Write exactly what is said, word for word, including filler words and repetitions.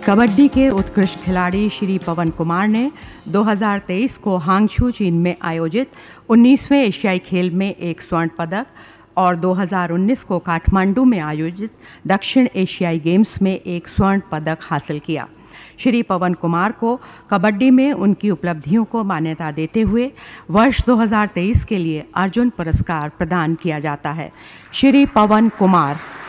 कबड्डी के उत्कृष्ट खिलाड़ी श्री पवन कुमार ने दो हज़ार तेईस को हांगझू चीन में आयोजित उन्नीसवें एशियाई खेल में एक स्वर्ण पदक और दो हज़ार उन्नीस को काठमांडू में आयोजित दक्षिण एशियाई गेम्स में एक स्वर्ण पदक हासिल किया। श्री पवन कुमार को कबड्डी में उनकी उपलब्धियों को मान्यता देते हुए वर्ष दो हज़ार तेईस के लिए अर्जुन पुरस्कार प्रदान किया जाता है। श्री पवन कुमार